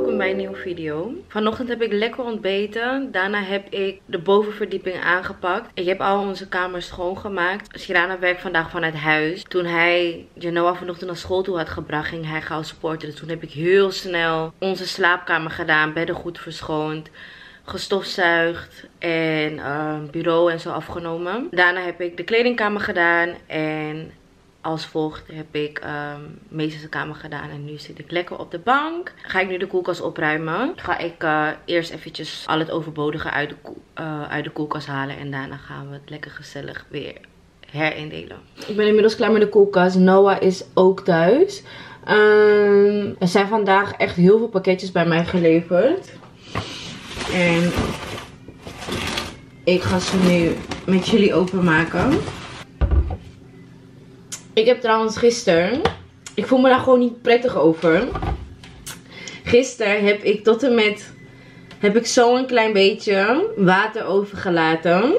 welkom bij een nieuwe video. Vanochtend heb ik lekker ontbeten. Daarna heb ik de bovenverdieping aangepakt. Ik heb al onze kamers schoongemaakt. Shirana werkt vandaag vanuit huis. Toen hij Genoa vanochtend naar school toe had gebracht, ging hij gauw sporten. Dus toen heb ik heel snel onze slaapkamer gedaan, beddengoed verschoond, gestofzuigd en bureau en zo afgenomen. Daarna heb ik de kledingkamer gedaan en als volgt heb ik meesters kamer gedaan en nu zit ik lekker op de bank. Ga ik nu de koelkast opruimen. Ga ik eerst eventjes al het overbodige uit de koelkast halen en daarna gaan we het lekker gezellig weer herindelen. Ik ben inmiddels klaar met de koelkast. Noah is ook thuis. Er zijn vandaag echt heel veel pakketjes bij mij geleverd. En ik ga ze nu met jullie openmaken. Ik heb trouwens gisteren, ik voel me daar gewoon niet prettig over. Gisteren heb ik tot en met, heb ik zo'n klein beetje water overgelaten.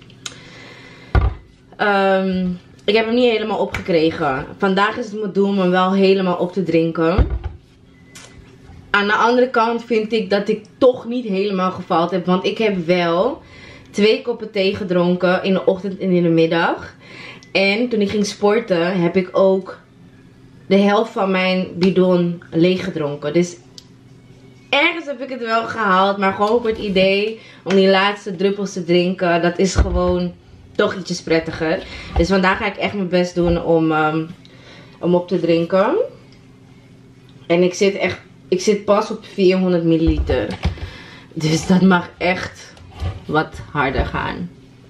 Ik heb hem niet helemaal opgekregen. Vandaag is het mijn doel om hem wel helemaal op te drinken. Aan de andere kant vind ik dat ik toch niet helemaal gefaald heb. Want ik heb wel 2 koppen thee gedronken in de ochtend en in de middag. En toen ik ging sporten heb ik ook de helft van mijn bidon leeg gedronken. Dus ergens heb ik het wel gehaald. Maar gewoon voor het idee om die laatste druppels te drinken, dat is gewoon toch ietsjes prettiger. Dus vandaag ga ik echt mijn best doen om op te drinken. En ik zit pas op 400 milliliter. Dus dat mag echt wat harder gaan.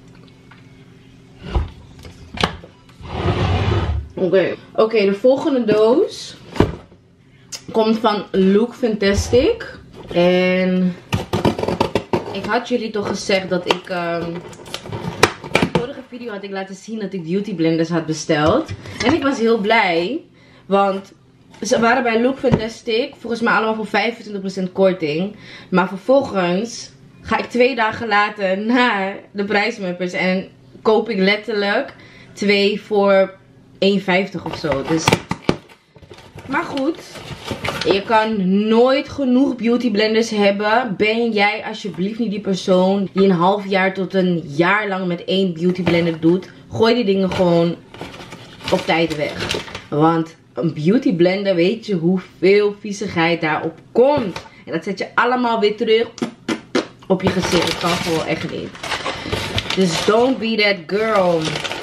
Oké, de volgende doos komt van Look Fantastic. En ik had jullie toch gezegd dat ik in de vorige video had ik laten zien dat ik beauty blenders had besteld. En ik was heel blij, want ze waren bij Look Fantastic volgens mij allemaal voor 25% korting. Maar vervolgens ga ik 2 dagen later naar de prijsmappers en koop ik letterlijk 2 voor 1,50 of zo. Dus, maar goed, je kan nooit genoeg beauty blenders hebben. Ben jij alsjeblieft niet die persoon die een half jaar tot een jaar lang met 1 beauty blender doet. Gooi die dingen gewoon op tijd weg. Want een beauty blender, weet je hoeveel viezigheid daarop komt. En dat zet je allemaal weer terug op je gezicht. Dat kan gewoon echt niet. Dus don't be that girl.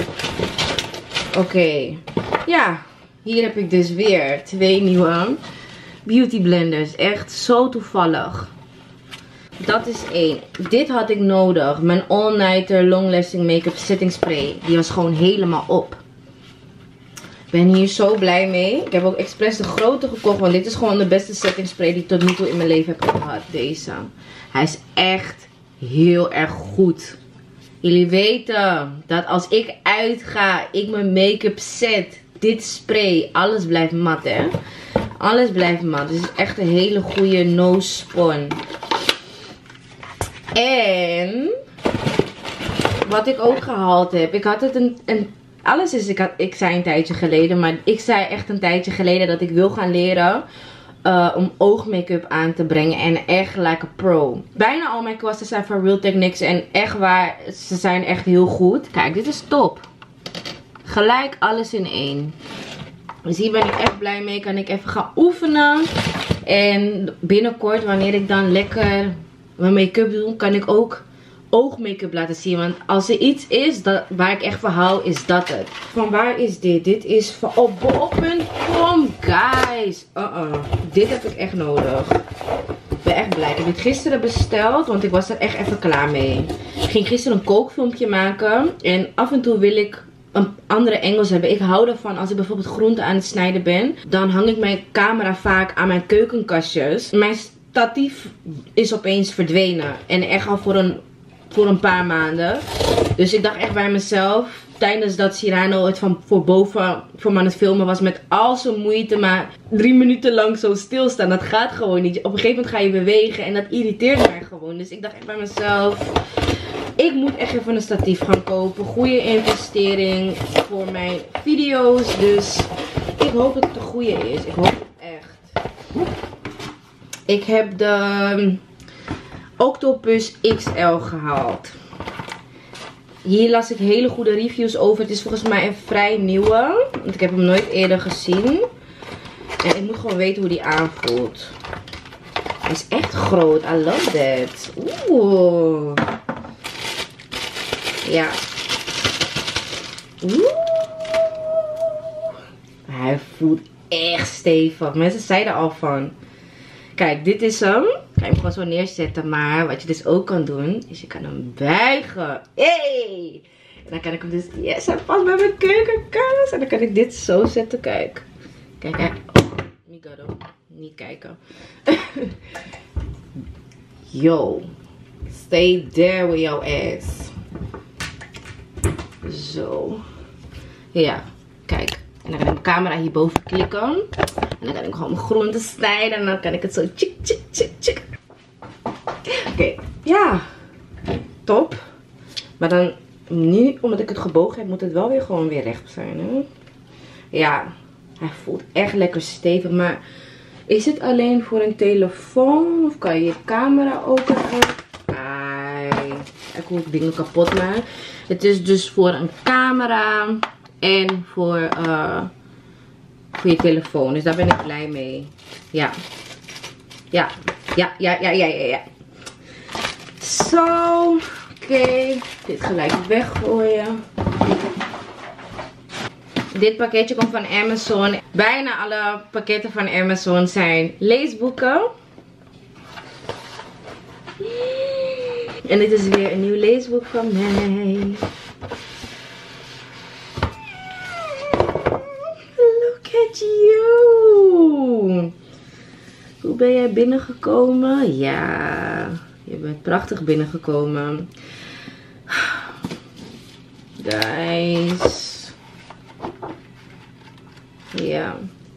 Oké. Ja, hier heb ik dus weer 2 nieuwe beauty blenders. Echt zo toevallig. Dat is 1. Dit had ik nodig. Mijn All Nighter Long Lasting Makeup Setting Spray. Die was gewoon helemaal op. Ik ben hier zo blij mee. Ik heb ook expres de grote gekocht. Want dit is gewoon de beste setting spray die ik tot nu toe in mijn leven heb gehad. Deze. Hij is echt heel erg goed. Jullie weten dat als ik uitga, ik mijn make-up zet. Dit spray, alles blijft mat, hè. Alles blijft mat. Dus het is echt een hele goede nose spon. En wat ik ook gehaald heb. Ik had het alles is, ik zei een tijdje geleden. Maar ik zei echt een tijdje geleden dat ik wil gaan leren om oogmake-up aan te brengen. En echt like a pro. Bijna al mijn kwasten zijn van Real Techniques. En echt waar, ze zijn echt heel goed. Kijk, dit is top. Gelijk alles in 1. Dus hier ben ik echt blij mee. Kan ik even gaan oefenen. En binnenkort, wanneer ik dan lekker mijn make-up doe, kan ik ook oogmake-up laten zien. Want als er iets is waar ik echt van hou, is dat het. Van waar is dit? Dit is van bol.com, guys. Dit heb ik echt nodig. Ik ben echt blij. Ik heb dit gisteren besteld, want ik was er echt even klaar mee. Ik ging gisteren een kookfilmpje maken. En af en toe wil ik een andere angles hebben. Ik hou ervan als ik bijvoorbeeld groenten aan het snijden ben. Dan hang ik mijn camera vaak aan mijn keukenkastjes. Mijn statief is opeens verdwenen. En echt al voor een paar maanden. Dus ik dacht echt bij mezelf, tijdens dat Cyrano het van voor boven voor me aan het filmen was, met al zijn moeite maar 3 minuten lang zo stilstaan. Dat gaat gewoon niet. Op een gegeven moment ga je bewegen en dat irriteert mij gewoon. Dus ik dacht echt bij mezelf, ik moet echt even een statief gaan kopen. Goede investering voor mijn video's. Dus ik hoop dat het een goede is. Ik hoop het echt. Ik heb de Octopus XL gehaald. Hier las ik hele goede reviews over. Het is volgens mij een vrij nieuwe. Want ik heb hem nooit eerder gezien. En ik moet gewoon weten hoe die aanvoelt. Hij is echt groot. I love that. Oeh. Ja. Oeh. Hij voelt echt stevig. Mensen zeiden al van. Kijk, dit is hem. Ik kan hem gewoon zo neerzetten. Maar wat je dus ook kan doen, is je kan hem buigen. Hey! En dan kan ik hem dus... Yes, hij past bij mijn keukenkast. En dan kan ik dit zo zetten. Kijk. Kijk, kijk. Migado. Niet kijken. Yo. Stay there with your ass. Zo. Ja. Kijk. En dan kan ik mijn camera hierboven klikken. En dan kan ik gewoon mijn groenten snijden. En dan kan ik het zo tjik, tjik, tjik, tjik. Oké. Ja. Top. Maar dan, nu omdat ik het gebogen heb, moet het wel weer gewoon weer recht zijn. Hè? Ja. Hij voelt echt lekker stevig. Maar is het alleen voor een telefoon? Of kan je je camera ook eruit? Ai. Ik hoef dingen kapot maken. Het is dus voor een camera. En voor je telefoon. Dus daar ben ik blij mee. Ja. Ja. Ja, ja, ja, ja, ja, ja. Zo. Oké. Dit gelijk weggooien. Dit pakketje komt van Amazon. Bijna alle pakketten van Amazon zijn leesboeken. En dit is weer een nieuw leesboek van mij. You. Hoe ben jij binnengekomen? Ja, je bent prachtig binnengekomen. Guys. Ja.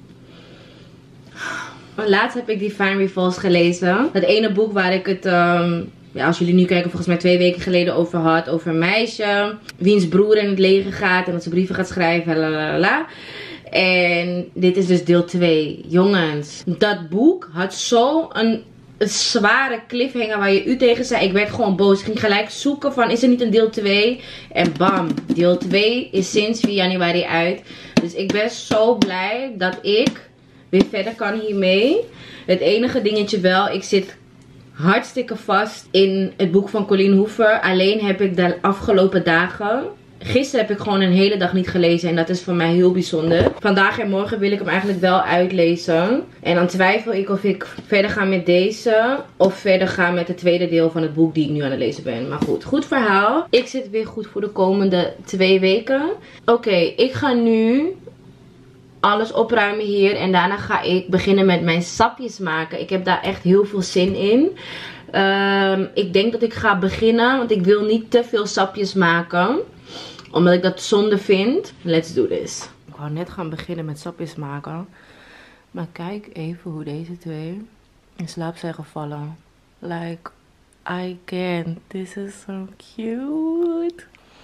Laatst heb ik Divine Revolves gelezen. Het ene boek waar ik het... ja, als jullie nu kijken, volgens mij 2 weken geleden over had. Over een meisje. Wiens broer in het leger gaat. En dat ze brieven gaat schrijven. Lalalala. En dit is dus deel 2. Jongens, dat boek had zo een zware cliffhanger waar je u tegen zei. Ik werd gewoon boos. Ik ging gelijk zoeken van, is er niet een deel 2? En bam, deel 2 is sinds 4 januari uit. Dus ik ben zo blij dat ik weer verder kan hiermee. Het enige dingetje wel, ik zit hartstikke vast in het boek van Colleen Hoover. Alleen heb ik de afgelopen dagen... Gisteren heb ik gewoon een hele dag niet gelezen en dat is voor mij heel bijzonder. Vandaag en morgen wil ik hem eigenlijk wel uitlezen. En dan twijfel ik of ik verder ga met deze of verder ga met het tweede deel van het boek die ik nu aan het lezen ben. Maar goed, goed verhaal. Ik zit weer goed voor de komende 2 weken. Oké, ik ga nu alles opruimen hier en daarna ga ik beginnen met mijn sapjes maken. Ik heb daar echt heel veel zin in. Ik denk dat ik ga beginnen, want ik wil niet te veel sapjes maken. Omdat ik dat zonde vind. Let's do this. Ik wou net gaan beginnen met sapjes maken. Maar kijk even hoe deze 2 in slaap zijn gevallen. Like, I can't. This is so cute.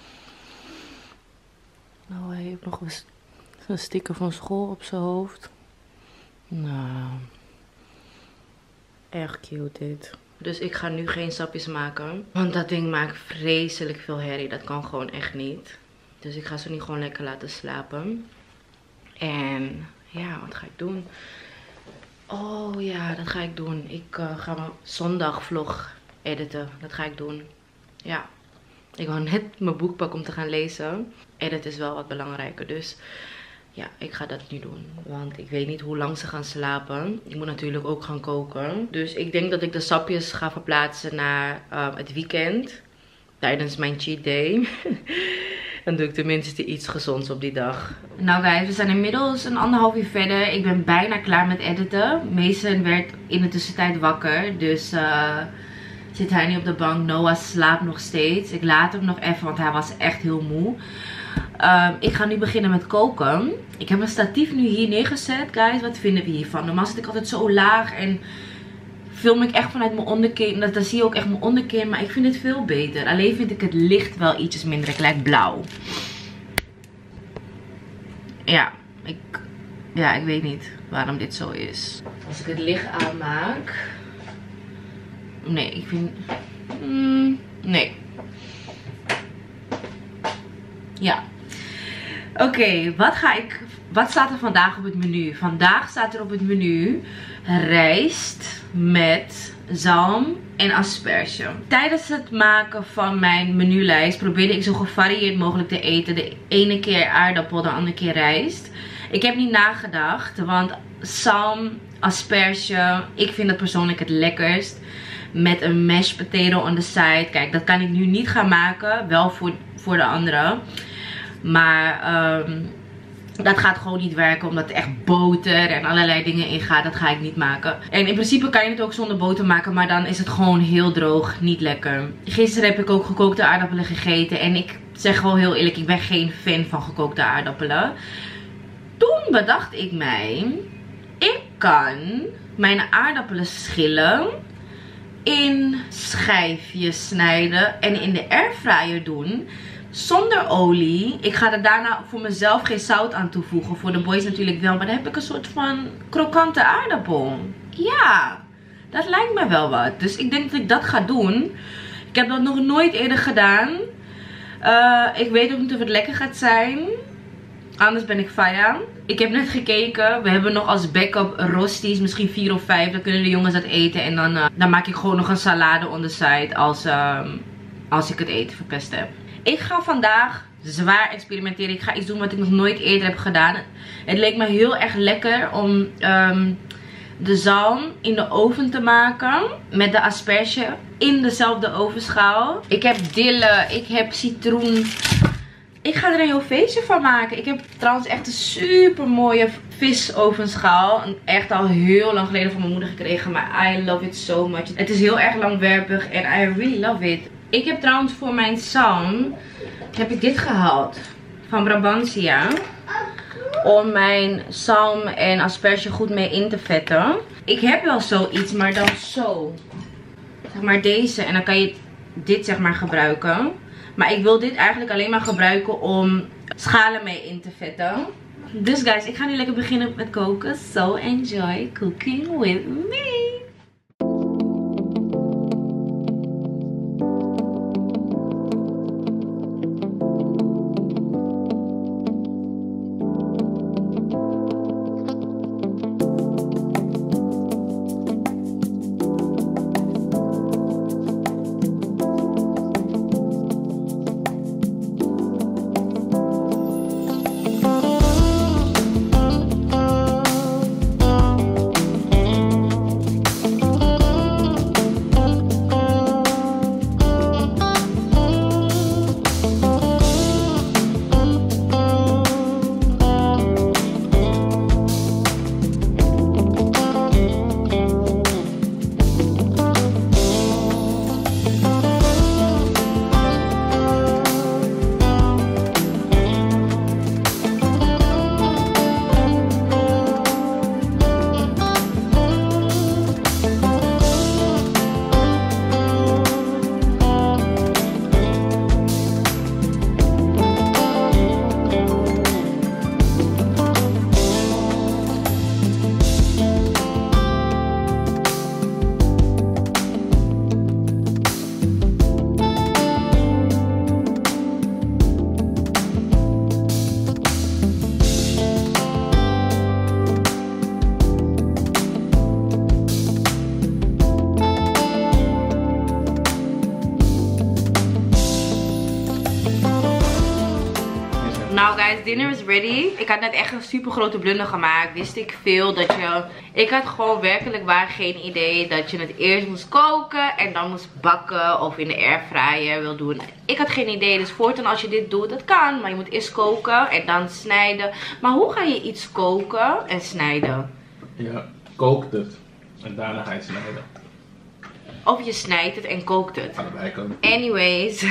Nou, hij heeft nog een sticker van school op zijn hoofd. Nou, echt cute dit. Dus ik ga nu geen sapjes maken. Want dat ding maakt vreselijk veel herrie. Dat kan gewoon echt niet. Dus ik ga ze nu gewoon lekker laten slapen. En ja, wat ga ik doen? Oh ja, dat ga ik doen. Ik ga mijn zondagvlog editen. Dat ga ik doen. Ja. Ik wou net mijn boek pakken om te gaan lezen. Edit is wel wat belangrijker. Dus ja, ik ga dat nu doen. Want ik weet niet hoe lang ze gaan slapen. Ik moet natuurlijk ook gaan koken. Dus ik denk dat ik de sapjes ga verplaatsen naar het weekend. Tijdens mijn cheat day. Dan doe ik tenminste iets gezonds op die dag. Nou guys, we zijn inmiddels een 1,5 uur verder. Ik ben bijna klaar met editen. Mason werd in de tussentijd wakker. Dus zit hij nu op de bank. Noah slaapt nog steeds. Ik laat hem nog even, want hij was echt heel moe. Ik ga nu beginnen met koken. Ik heb mijn statief nu hier neergezet. Guys, wat vinden we hiervan? Normaal zit ik altijd zo laag en film ik echt vanuit mijn onderkin. Dan zie je ook echt mijn onderkin. Maar ik vind het veel beter. Alleen vind ik het licht wel ietsjes minder. Ik lijk blauw. Ja, ik weet niet waarom dit zo is. Als ik het licht aanmaak, Nee, ik vind... nee. Ja. Oké, wat staat er vandaag op het menu? Vandaag staat er op het menu rijst met zalm en asperge. Tijdens het maken van mijn menulijst probeerde ik zo gevarieerd mogelijk te eten. De ene keer aardappel, de andere keer rijst. Ik heb niet nagedacht, want zalm, asperge, ik vind dat persoonlijk het lekkerst. Met een mashed potato on the side. Kijk, dat kan ik nu niet gaan maken. Wel voor de anderen. Maar dat gaat gewoon niet werken. Omdat er echt boter en allerlei dingen in gaat. Dat ga ik niet maken. En in principe kan je het ook zonder boter maken. Maar dan is het gewoon heel droog. Niet lekker. Gisteren heb ik ook gekookte aardappelen gegeten. En ik zeg gewoon heel eerlijk. Ik ben geen fan van gekookte aardappelen. Toen bedacht ik mij. Ik kan mijn aardappelen schillen. In schijfjes snijden. En in de airfryer doen. Zonder olie. Ik ga er daarna voor mezelf geen zout aan toevoegen. Voor de boys natuurlijk wel. Maar dan heb ik een soort van krokante aardappel. Ja. Dat lijkt me wel wat. Dus ik denk dat ik dat ga doen. Ik heb dat nog nooit eerder gedaan. Ik weet ook niet of het lekker gaat zijn. Anders ben ik faya. Ik heb net gekeken. We hebben nog als backup rosties. Misschien 4 of 5. Dan kunnen de jongens dat eten. En dan maak ik gewoon nog een salade on the side. Als ik het eten verpest heb. Ik ga vandaag zwaar experimenteren. Ik ga iets doen wat ik nog nooit eerder heb gedaan. Het leek me heel erg lekker om de zalm in de oven te maken. Met de asperge in dezelfde ovenschaal. Ik heb dille. Ik heb citroen. Ik ga er een heel feestje van maken. Ik heb trouwens echt een super mooie visovenschaal. Echt al heel lang geleden van mijn moeder gekregen. Maar I love it so much. Het is heel erg langwerpig en I really love it. Ik heb trouwens voor mijn zalm heb ik dit gehaald. Van Brabantia. Om mijn zalm en asperge goed mee in te vetten. Ik heb wel zoiets, maar dan zo. Zeg maar deze. En dan kan je dit zeg maar gebruiken. Maar ik wil dit eigenlijk alleen maar gebruiken om schalen mee in te vetten. Dus guys, ik ga nu lekker beginnen met koken. So enjoy cooking with me. Nou guys, dinner is ready. Ik had net echt een super grote blunder gemaakt. Wist ik veel dat je... Ik had gewoon werkelijk waar geen idee dat je het eerst moest koken en dan moest bakken of in de airfryer wil doen. Ik had geen idee, dus voortaan als je dit doet, dat kan. Maar je moet eerst koken en dan snijden. Maar hoe ga je iets koken en snijden? Ja, kookt het en daarna ga je snijden. Of je snijdt het en kookt het. Allebei kan. Anyways,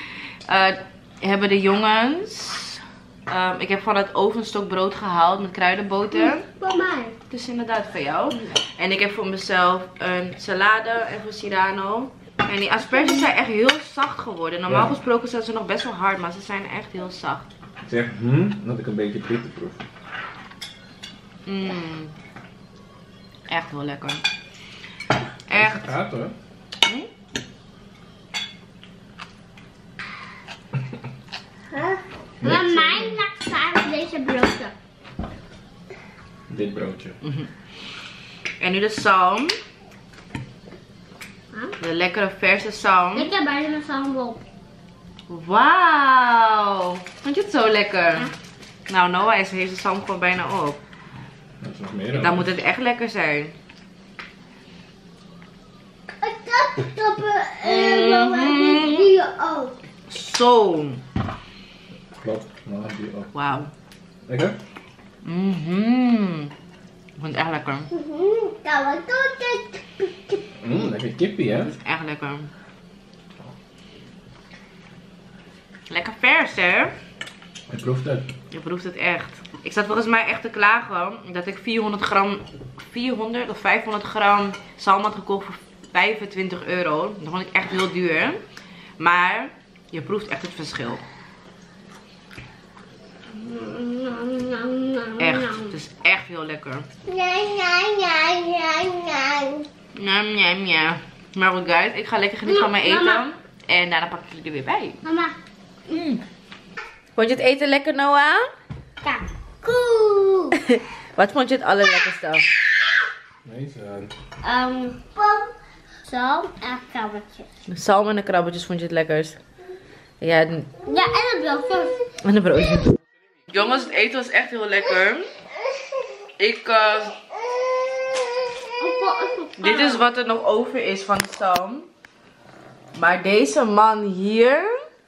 hebben de jongens... ik heb van het ovenstokbrood gehaald met kruidenboter. Voor mij. Dus inderdaad voor jou. En ik heb voor mezelf een salade en voor Cyrano. En die asperges zijn echt heel zacht geworden. Normaal gesproken zijn ze nog best wel hard, maar ze zijn echt heel zacht. Zeg dat ik een beetje bitter proef. Echt heel lekker. Echt. Gaat hoor. Maar mijn laat deze broodje. Dit broodje. En nu de zalm. De lekkere verse zalm. Ik heb bijna mijn zalm op. Wauw. Vond je het zo lekker? Ja. Nou, Noah heeft de zalm gewoon bijna op. Dat is nog meer. Dan moet het echt lekker zijn. Ik heb stoppen die ook. Zo. Klopt. Nou, die ook. Wauw. Lekker? Ik vind het echt lekker. Lekker kippie, hè? Echt lekker. Lekker vers, hè? Ik proeft het. Je proeft het echt. Ik zat volgens mij echt te klagen dat ik 400 of 500 gram zalm had gekocht voor €25. Dat vond ik echt heel duur. Maar je proeft echt het verschil. Echt. Het is echt heel lekker. Njam. Maar goed guys, ik ga lekker genieten van mijn eten. Mama. En daarna pak ik jullie er weer bij. Mama. Vond je het eten lekker, Noah? Ja. Koe. Wat vond je het allerlekkerste? Nee, zo. Pop. Zalm en krabbetjes. De zalm en de krabbetjes vond je het lekkerst? Ja, Ja, en het broodje. en de broodje. Jongens, het eten was echt heel lekker. Dit is wat er nog over is van de zalm. Maar deze man hier.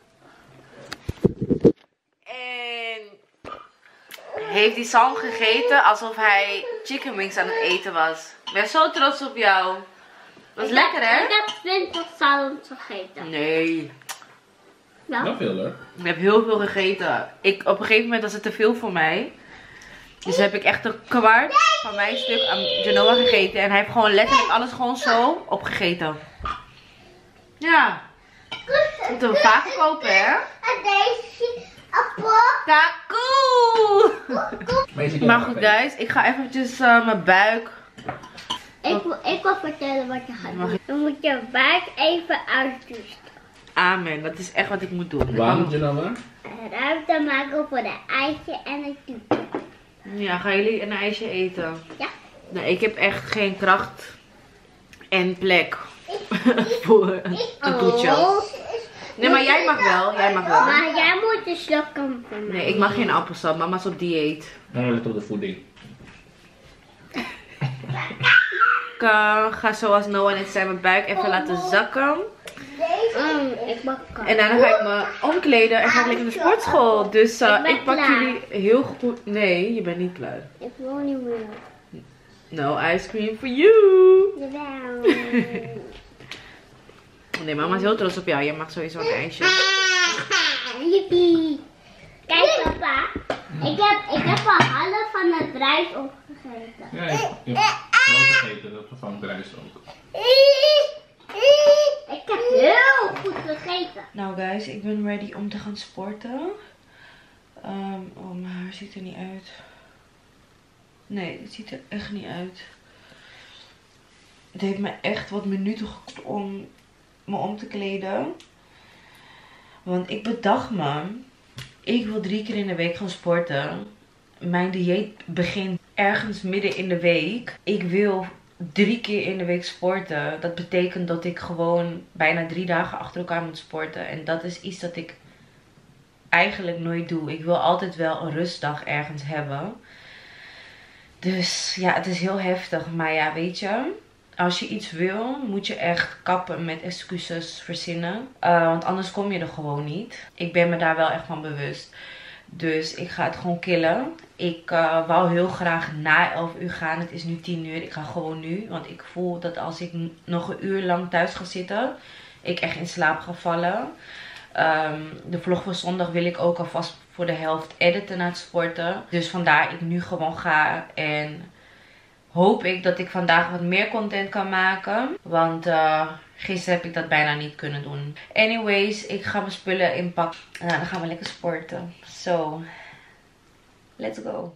En heeft die zalm gegeten alsof hij chicken wings aan het eten was. Ik ben zo trots op jou. Was lekker, hè? Ik heb 20 zalms gegeten. Nee. Ja. Nog veel, hoor. Ik heb heel veel gegeten. Op een gegeven moment was het te veel voor mij. Dus heb ik echt een kwart van mijn stuk aan Genoa gegeten. En hij heeft gewoon letterlijk alles gewoon zo opgegeten. Ja. Moeten we vaker kopen, hè? En deze appel. Kakoe! Meisje, Maar goed, guys. Ik ga eventjes mijn buik. Ik wil vertellen wat je gaat doen. Je moet je buik even uitrusten. Amen. Dat is echt wat ik moet doen. Waarom, Genoa? Ruimte maken voor de eitje en het toetje. Ja, gaan jullie een ijsje eten? Ja. Nee, ik heb echt geen kracht en plek voor een toetje. Nee, maar jij mag wel. Jij mag wel. Maar jij moet een slokken van mij. Nee, ik mag geen appelsap. Mama is op dieet. Nou, let op de voeding. Ik ga zoals Noah net zei mijn buik even laten zakken. Ik mag En daarna ga ik me omkleden en ga ik lekker naar de sportschool. Dus ben ik pak klaar. jullie heel goed. Nee, je bent niet klaar. Ik wil niet meer. No ice cream for you. Jawel. Nee, mama is heel trots op jou. Je mag sowieso een ijsje. Jippie. Kijk papa. Ik heb een half van het rijst opgegeten. Ja, je hebt grote gegeten. Dat vervangt de rijst ook. Ik heb heel goed gegeten. Nou guys, ik ben ready om te gaan sporten. Oh, mijn haar ziet er niet uit. Nee, het ziet er echt niet uit. Het heeft me echt wat minuten gekost om me om te kleden. Want ik bedacht me, ik wil 3 keer in de week gaan sporten. Mijn dieet begint ergens midden in de week. Ik wil 3 keer in de week sporten. Dat betekent dat ik gewoon bijna 3 dagen achter elkaar moet sporten. En dat is iets dat ik eigenlijk nooit doe. Ik wil altijd wel een rustdag ergens hebben. Dus ja, het is heel heftig. Maar ja, weet je, als je iets wil, moet je echt kappen met excuses verzinnen. Want anders kom je er gewoon niet. Ik ben me daar wel echt van bewust. Dus ik ga het gewoon killen. Ik wou heel graag na 11 uur gaan. Het is nu 10 uur. Ik ga gewoon nu. Want ik voel dat als ik nog een uur lang thuis ga zitten, ik echt in slaap ga vallen. De vlog van zondag wil ik ook alvast voor de helft editen na het sporten. Dus vandaar ik nu gewoon ga. En hoop ik dat ik vandaag wat meer content kan maken. Want gisteren heb ik dat bijna niet kunnen doen. Anyways, ik ga mijn spullen inpakken. En dan gaan we lekker sporten. So, let's go.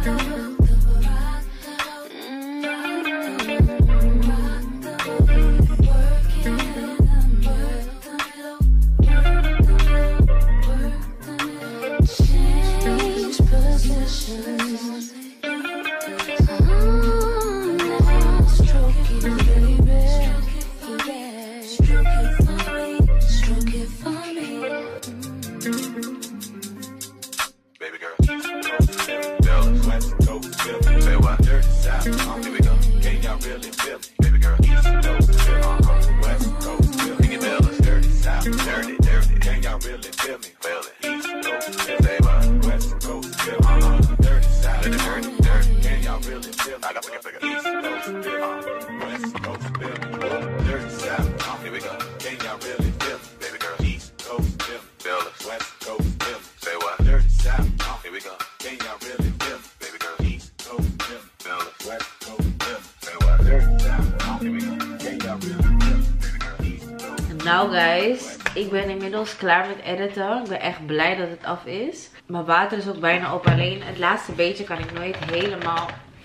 Nou guys, ik ben inmiddels klaar met editen. Ik ben echt blij dat het af is. Mijn water is ook bijna op. Alleen het laatste beetje kan ik nooit helemaal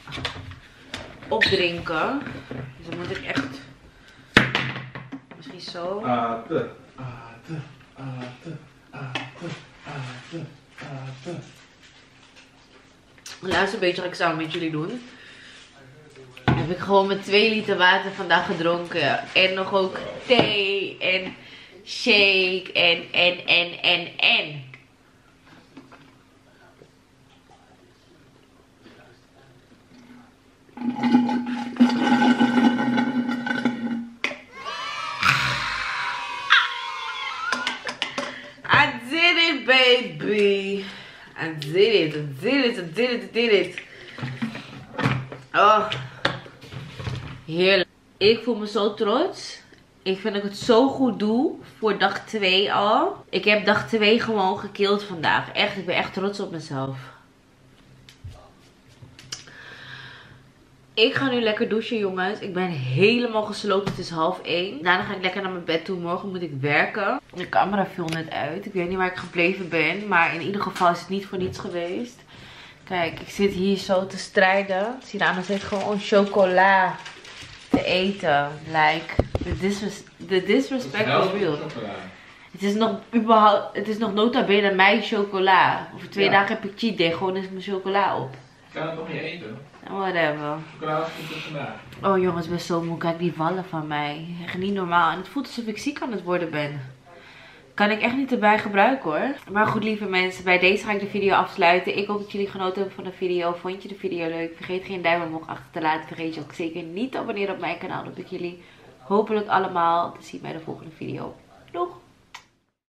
opdrinken. Dus dan moet ik echt... Misschien zo. Het laatste beetje ga ik samen met jullie doen. Heb ik gewoon met 2 liter water vandaag gedronken. En nog ook thee en shake en. I did it, baby. I did it. Oh. Heerlijk. Ik voel me zo trots. Ik vind dat ik het zo goed doe voor dag 2 al. Ik heb dag 2 gewoon gekild vandaag. Echt, ik ben echt trots op mezelf. Ik ga nu lekker douchen, jongens. Ik ben helemaal gesloopt. Het is 12:30. Daarna ga ik lekker naar mijn bed toe. Morgen moet ik werken. De camera viel net uit. Ik weet niet waar ik gebleven ben. Maar in ieder geval is het niet voor niets geweest. Kijk, ik zit hier zo te strijden. Sirana zit gewoon chocola te eten. Like, the disrespect is real. Het is nog nota bene mijn chocola. Over 2 dagen heb ik cheat day. Gewoon is mijn chocola op. Ik kan het toch niet eten? Whatever. Chocola is goed vandaag. Oh jongens, ik ben zo moe. Kijk die wallen van mij. Echt niet normaal. En het voelt alsof ik ziek aan het worden ben. Kan ik echt niet erbij gebruiken hoor. Maar goed lieve mensen, bij deze ga ik de video afsluiten. Ik hoop dat jullie genoten hebben van de video. Vond je de video leuk? Vergeet geen duim omhoog achter te laten. Vergeet je ook zeker niet te abonneren op mijn kanaal. Dat ik jullie hopelijk allemaal te zien bij de volgende video. Doeg!